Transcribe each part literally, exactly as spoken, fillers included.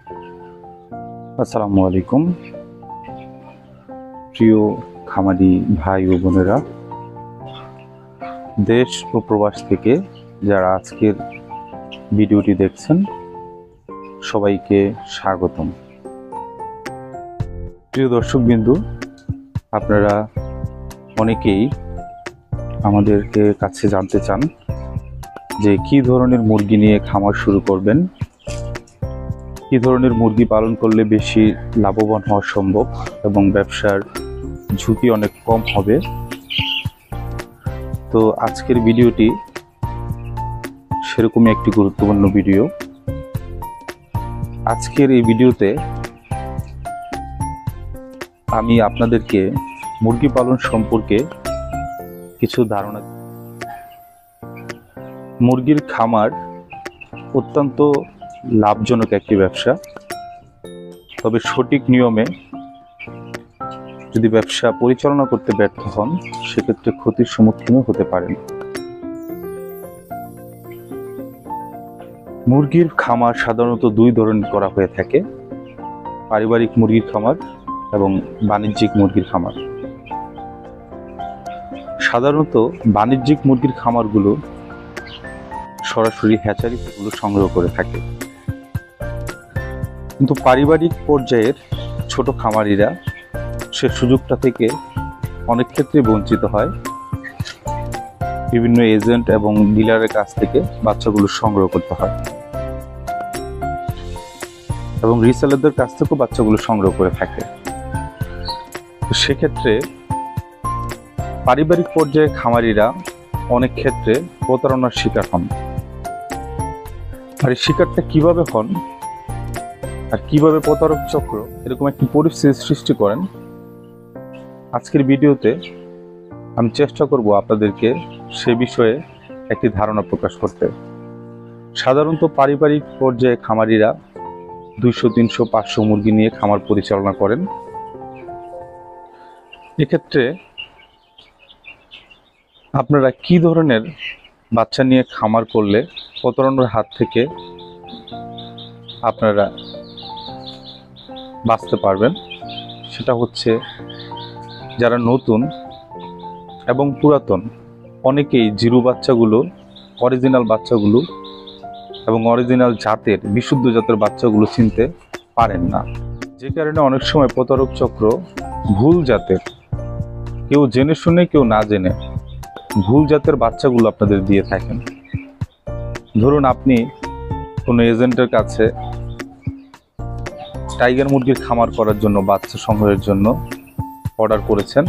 আসসালামু আলাইকুম প্রিয় খামারি ভাই ও বোনেরা, দেশ ও প্রবাস থেকে যারা আজকের ভিডিওটি দেখছেন সবাইকে স্বাগতম। প্রিয় দর্শকবৃন্দু, আপনারা অনেকেই আমাদেরকে কাছে জানতে চান যে কি ধরনের মুরগি নিয়ে খামার শুরু করবেন, কি ধরনের মুরগি পালন করলে বেশি লাভবান হওয়া সম্ভব এবং ব্যবসার ঝুঁকি অনেক কম হবে। তো আজকের ভিডিওটি সেরকমই একটি গুরুত্বপূর্ণ ভিডিও। আজকের এই ভিডিওতে আমি আপনাদেরকে মুরগি পালন সম্পর্কে কিছু ধারণা। মুরগির খামার অত্যন্ত লাভজনক একটি ব্যবসা, তবে সঠিক নিয়মে যদি ব্যবসা পরিচালনা করতে ব্যর্থ হন সেক্ষেত্রে ক্ষতির সম্মুখীনও হতে পারেন। মুরগির খামার সাধারণত দুই ধরনের করা হয়ে থাকে: পারিবারিক মুরগির খামার এবং বাণিজ্যিক মুরগির খামার। সাধারণত বাণিজ্যিক মুরগির খামারগুলো সরাসরি হ্যাচারি থেকে সংগ্রহ করে থাকে, কিন্তু পারিবারিক পর্যায়ের ছোট খামারিরা সে সুযোগটা থেকে অনেক ক্ষেত্রে বঞ্চিত হয়। বিভিন্ন এজেন্ট এবং ডিলারের কাছ থেকে বাচ্চাগুলো সংগ্রহ করতে হয় এবং রিসেলারদের কাছ থেকেও বাচ্চাগুলো সংগ্রহ করে থাকে। সেক্ষেত্রে পারিবারিক পর্যায়ে খামারিরা অনেক ক্ষেত্রে প্রতারণার শিকার হন। আর এই শিকারটা কিভাবে হন আর কিভাবে প্রতারক চক্র এরকম একটি পরিস্থিতি সৃষ্টি করেন, আজকের ভিডিওতে আমি চেষ্টা করব আপনাদেরকে সে বিষয়ে একটি ধারণা প্রকাশ করতে। সাধারণত পারিবারিক পর্যায়ে খামারিরা দুইশো তিনশো পাঁচশো মুরগি নিয়ে খামার পরিচালনা করেন। এক্ষেত্রে আপনারা কি ধরনের বাচ্চা নিয়ে খামার করলে প্রতারণার হাত থেকে আপনারা বাঁচতে পারবেন, সেটা হচ্ছে যারা নতুন এবং পুরাতন অনেকেই জিরো বাচ্চাগুলো, অরিজিনাল বাচ্চাগুলো এবং অরিজিনাল জাতের বিশুদ্ধ জাতের বাচ্চাগুলো চিনতে পারেন না, যে কারণে অনেক সময় প্রতারক চক্র ভুল জাতের, কেউ জেনে শুনে কেউ না জেনে ভুল জাতের বাচ্চাগুলো আপনাদের দিয়ে থাকেন। ধরুন আপনি কোনো এজেন্টের কাছে টাইগার মুরগির খামার করার জন্য বাচ্চা সংগ্রহের জন্য অর্ডার করেছেন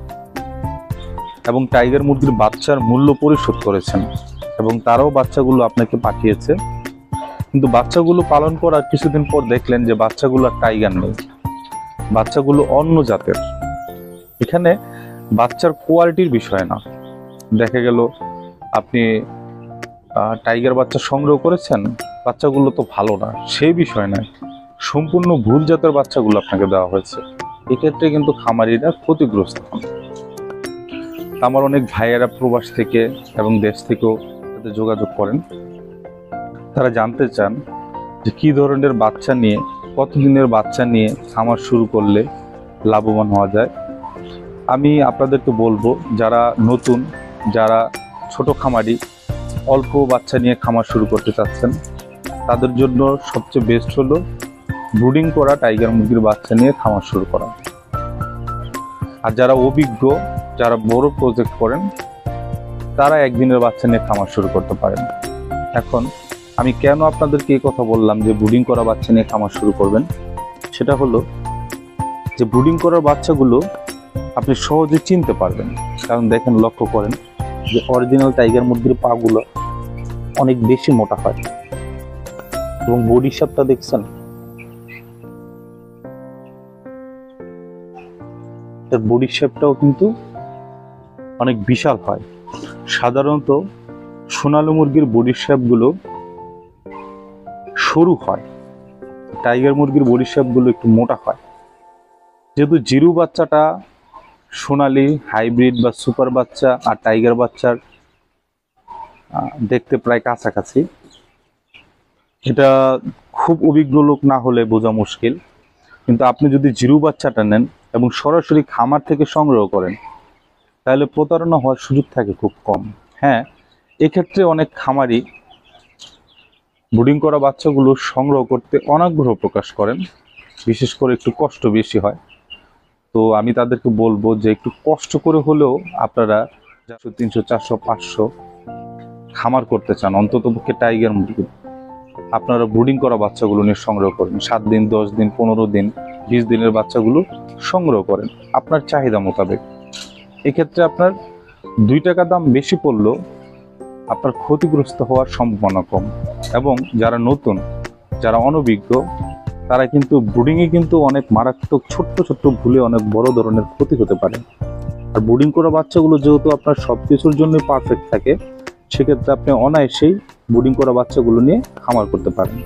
এবং টাইগার মুরগির বাচ্চার মূল্য পরিশোধ করেছেন এবং তারাও বাচ্চাগুলো আপনাকে পাঠিয়েছে, কিন্তু বাচ্চাগুলো পালন করার কিছুদিন পর দেখলেন যে বাচ্চাগুলো আর টাইগার নেই, বাচ্চাগুলো অন্য জাতের। এখানে বাচ্চার কোয়ালিটির বিষয় না, দেখা গেল আপনি টাইগার বাচ্চা সংগ্রহ করেছেন, বাচ্চাগুলো তো ভালো না, সেই বিষয় নয়, সম্পূর্ণ ভুল জাতের বাচ্চাগুলো আপনাকে দেওয়া হয়েছে। এক্ষেত্রে কিন্তু খামারিরা ক্ষতিগ্রস্ত হন। আমার অনেক ভাইয়েরা প্রবাস থেকে এবং দেশ থেকেও সাথে যোগাযোগ করেন, তারা জানতে চান যে কি ধরনের বাচ্চা নিয়ে, কতদিনের বাচ্চা নিয়ে খামার শুরু করলে লাভবান হওয়া যায়। আমি আপনাদেরকে বলবো, যারা নতুন, যারা ছোট খামারি, অল্প বাচ্চা নিয়ে খামার শুরু করতে চাচ্ছেন, তাদের জন্য সবচেয়ে বেস্ট হলো ব্রুডিং করা টাইগার মুরগির বাচ্চা নিয়ে খামার শুরু করা। আর যারা অভিজ্ঞ, যারা বড় প্রজেক্ট করেন, তারা একদিনের বাচ্চা নিয়ে খামার শুরু করতে পারেন। এখন আমি কেন আপনাদেরকে এই কথা বললাম যে ব্রুডিং করা বাচ্চা নিয়ে খামার শুরু করবেন, সেটা হলো যে ব্রুডিং করার বাচ্চাগুলো আপনি সহজে চিনতে পারবেন। কারণ দেখেন, লক্ষ্য করেন যে অরিজিনাল টাইগার মুরগির পাগুলো অনেক বেশি মোটা হয় এবং বডি শেপটা দেখছেন, এর বডি শেপটাও কিন্তু অনেক বিশাল হয়। সাধারণত সোনালী মুরগির বডি শেপগুলো সরু হয়, টাইগার মুরগির বডি শেপগুলো একটু মোটা হয়। যেহেতু জিরু বাচ্চাটা সোনালী হাইব্রিড বা সুপার বাচ্চা আর টাইগার বাচ্চার দেখতে প্রায় কাছাকাছি, এটা খুব অভিজ্ঞ লোক না হলে বোঝা মুশকিল, কিন্তু আপনি যদি জিরো বাচ্চাটা নেন এবং সরাসরি খামার থেকে সংগ্রহ করেন তাহলে প্রতারণা হওয়ার সুযোগ থাকে খুব কম। হ্যাঁ, এক্ষেত্রে অনেক খামারি ব্রুডিং করা বাচ্চাগুলো সংগ্রহ করতে অনাগ্রহ প্রকাশ করেন, বিশেষ করে একটু কষ্ট বেশি হয়। তো আমি তাদেরকে বলবো যে একটু কষ্ট করে হলেও আপনারা চারশো তিনশো চারশো পাঁচশো খামার করতে চান, অন্তত পক্ষে টাইগার মুরগি, আপনারা ব্রুডিং করা বাচ্চাগুলো নিয়ে সংগ্রহ করেন। সাত দিন, দশ দিন, পনেরো দিন, বিশ দিনের বাচ্চাগুলো সংগ্রহ করেন আপনার চাহিদা মোতাবেক। এক্ষেত্রে আপনার দুই টাকা দাম বেশি পড়লেও আপনার ক্ষতিগ্রস্ত হওয়ার সম্ভাবনা কম। এবং যারা নতুন, যারা অনভিজ্ঞ, তারা কিন্তু ব্রুডিংয়ে কিন্তু অনেক মারাত্মক ছোট্ট ছোট্ট ভুলে অনেক বড় ধরনের ক্ষতি হতে পারে। আর ব্রুডিং করা বাচ্চাগুলো যেহেতু আপনার সব কিছুর জন্যই পারফেক্ট থাকে, সেক্ষেত্রে আপনি অনায়াসেই ব্রুডিং করা বাচ্চাগুলো নিয়ে খামার করতে পারেন।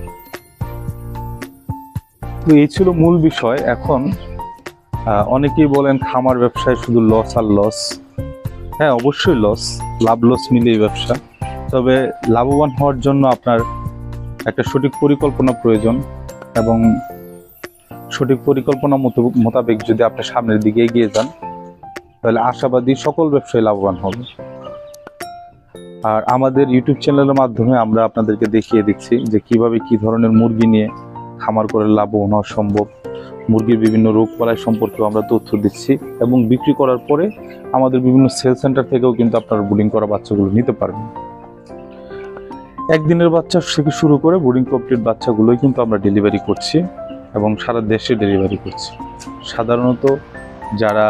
তো এই ছিল মূল বিষয়। এখন অনেকেই বলেন খামার ব্যবসায় শুধু লস আর লস। হ্যাঁ, অবশ্যই লস, লাভ লস মিলিয়ে ব্যবসা। তবে লাভবান হওয়ার জন্য আপনার একটা সঠিক পরিকল্পনা প্রয়োজন, এবং সঠিক পরিকল্পনা মোতাবেক যদি আপনি সামনের দিকে এগিয়ে যান তাহলে আশাবাদী সকল ব্যবসায়ী লাভবান হবে। আর আমাদের ইউটিউব চ্যানেলের মাধ্যমে আমরা আপনাদেরকে দেখিয়ে দিচ্ছি যে কিভাবে কি ধরনের মুরগি নিয়ে খামার করে লাভবান হওয়া সম্ভব। মুরগির বিভিন্ন রোগ বালাই সম্পর্কেও আমরা তথ্য দিচ্ছি, এবং বিক্রি করার পরে আমাদের বিভিন্ন সেল সেন্টার থেকেও কিন্তু আপনারা ব্রুডিং করা বাচ্চাগুলো নিতে পারবেন। একদিনের বাচ্চা থেকে শুরু করে ব্রুডিং কমপ্লিট বাচ্চাগুলোই কিন্তু আমরা ডেলিভারি করছি, এবং সারা দেশে ডেলিভারি করছি। সাধারণত যারা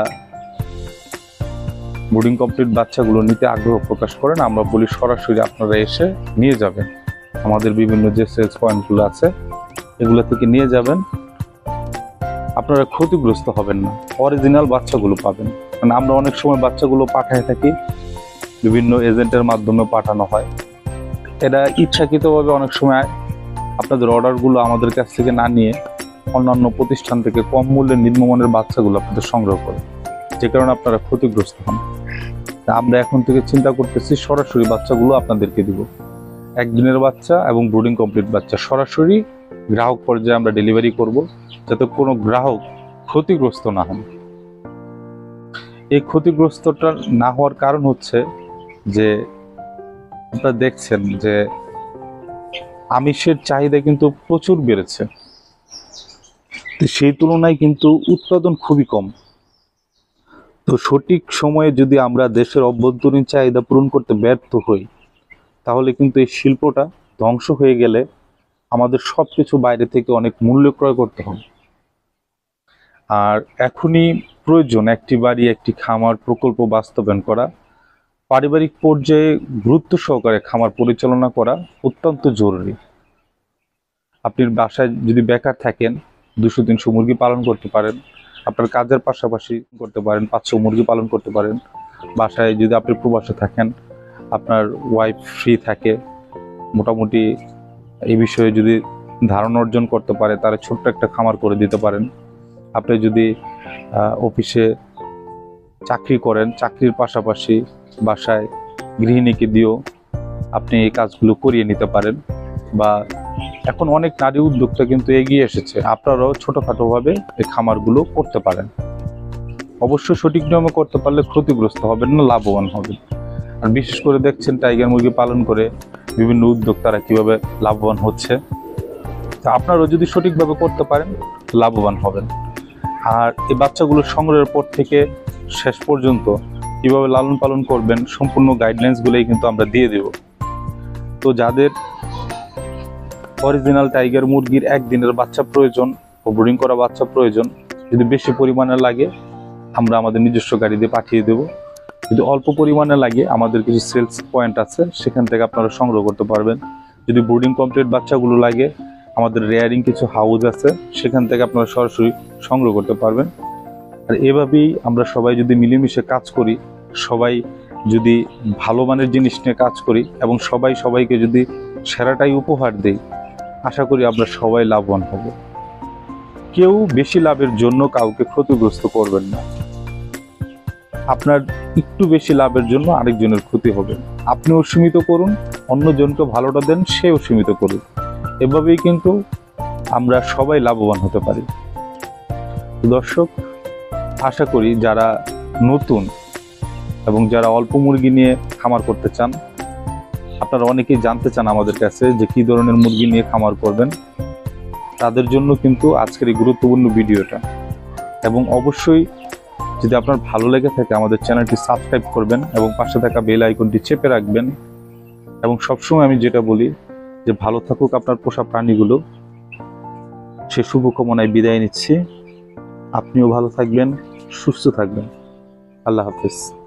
ব্রুডিং কমপ্লিট বাচ্চাগুলো নিতে আগ্রহ প্রকাশ করেন, আমরা বলি সরাসরি আপনারা এসে নিয়ে যাবেন। আমাদের বিভিন্ন যে সেলস পয়েন্টগুলো আছে এগুলো থেকে নিয়ে যাবেন, আপনারা ক্ষতিগ্রস্ত হবেন না, অরিজিনাল বাচ্চাগুলো পাবেন। কারণ আমরা অনেক সময় বাচ্চাগুলো পাঠায় থাকি, বিভিন্ন এজেন্টের মাধ্যমে পাঠানো হয়। এরা ইচ্ছাকৃতভাবে অনেক সময় আপনাদের অর্ডারগুলো আমাদের কাছ থেকে না নিয়ে অন্যান্য প্রতিষ্ঠান থেকে কম মূল্যে নিম্নমানের বাচ্চাগুলো আপনাদের সংগ্রহ করে, যে কারণে আপনারা ক্ষতিগ্রস্ত হন। তা আমরা এখন থেকে চিন্তা করতেছি সরাসরি বাচ্চাগুলো আপনাদেরকে দিব, একদিনের বাচ্চা এবং ব্রুডিং কমপ্লিট বাচ্চা সরাসরি গ্রাহক পর্যায়ে আমরা ডেলিভারি করব, যাতে কোনো গ্রাহক ক্ষতিগ্রস্ত না হন। এই ক্ষতিগ্রস্তটা না হওয়ার কারণ হচ্ছে যে আপনারা দেখছেন যে আমিষের চাহিদা কিন্তু প্রচুর বেড়েছে, তো সেই তুলনায় কিন্তু উৎপাদন খুবই কম। তো সঠিক সময়ে যদি আমরা দেশের অভ্যন্তরীণ চাহিদা পূরণ করতে ব্যর্থ হই, তাহলে কিন্তু এই শিল্পটা ধ্বংস হয়ে গেলে আমাদের সব কিছু বাইরে থেকে অনেক মূল্য ক্রয় করতে হবে। আর এখনই প্রয়োজন একটি বাড়ি, একটি খামার প্রকল্প বাস্তবায়ন করা, পারিবারিক পর্যায়ে গুরুত্ব সহকারে খামার পরিচালনা করা অত্যন্ত জরুরি। আপনি বাসায় যদি বেকার থাকেন, দুশো তিনশো মুরগি পালন করতে পারেন, আপনার কাজের পাশাপাশি করতে পারেন, পাঁচশো মুরগি পালন করতে পারেন। বাসায় যদি আপনি প্রবাসে থাকেন, আপনার ওয়াইফ ফ্রি থাকে, মোটামুটি এই বিষয়ে যদি ধারণা অর্জন করতে পারে, তারা ছোট্ট একটা খামার করে দিতে পারেন। আপনি যদি অফিসে চাকরি করেন, চাকরির পাশাপাশি বাসায় গৃহিণীকে দিয়েও আপনি এই কাজগুলো করিয়ে নিতে পারেন। বা এখন অনেক নারী উদ্যোক্তা কিন্তু এগিয়ে এসেছে, আপনারাও ছোটোখাটোভাবে এই খামারগুলো করতে পারেন। অবশ্যই সঠিক নিয়মে করতে পারলে ক্ষতিগ্রস্ত হবেন না, লাভবান হবেন। আর বিশেষ করে দেখছেন টাইগার মুরগি পালন করে বিভিন্ন উদ্যোক্তারা কীভাবে লাভবান হচ্ছে, তা আপনারাও যদি সঠিকভাবে করতে পারেন লাভবান হবেন। আর এই বাচ্চাগুলো সংগ্রহের পর থেকে শেষ পর্যন্ত কীভাবে লালন পালন করবেন সম্পূর্ণ গাইডলাইন্সগুলোই কিন্তু আমরা দিয়ে দেব। তো যাদের অরিজিনাল টাইগার মুরগির একদিনের বাচ্চা প্রয়োজন ও ব্রুডিং করা বাচ্চা প্রয়োজন, যদি বেশি পরিমাণে লাগে আমরা আমাদের নিজস্ব গাড়ি দিয়ে পাঠিয়ে দেব। যদি অল্প পরিমাণে লাগে আমাদের কিছু সেলস পয়েন্ট আছে, সেখান থেকে আপনারা সংগ্রহ করতে পারবেন। যদি ব্রুডিং কমপ্লিট বাচ্চাগুলো লাগে আমাদের রেয়ারিং কিছু হাউস আছে, সেখান থেকে আপনারা সরাসরি সংগ্রহ করতে পারবেন। আর এভাবেই আমরা সবাই যদি মিলেমিশে কাজ করি, সবাই যদি ভালো মানের জিনিস নিয়ে কাজ করি এবং সবাই সবাইকে যদি সেরাটাই উপহার দেই, আশা করি আমরা সবাই লাভবান হব। কেউ বেশি লাভের জন্য কাউকে ক্ষতিগ্রস্ত করবেন না। আপনার একটু বেশি লাভের জন্য আরেকজনের ক্ষতি হবে। আপনিও সীমিত করুন, অন্যজনকে ভালোটা দেন, সেও সীমিত করুন। এভাবেই কিন্তু আমরা সবাই লাভবান হতে পারি। দর্শক, আশা করি যারা নতুন এবং যারা অল্প মুরগি নিয়ে খামার করতে চান, আপনারা অনেকেই জানতে চান আমাদের কাছে যে কী ধরনের মুরগি নিয়ে খামার করবেন, তাদের জন্য কিন্তু আজকের এই গুরুত্বপূর্ণ ভিডিওটা। এবং অবশ্যই যদি আপনার ভালো লেগে থাকে আমাদের চ্যানেলটি সাবস্ক্রাইব করবেন এবং পাশে থাকা বেল আইকনটি চেপে রাখবেন। এবং সবসময় আমি যেটা বলি যে ভালো থাকুক আপনার পোষা প্রাণীগুলো, সে শুভকামনায় বিদায় নিচ্ছি। আপনিও ভালো থাকবেন, সুস্থ থাকবেন। আল্লাহ হাফেজ।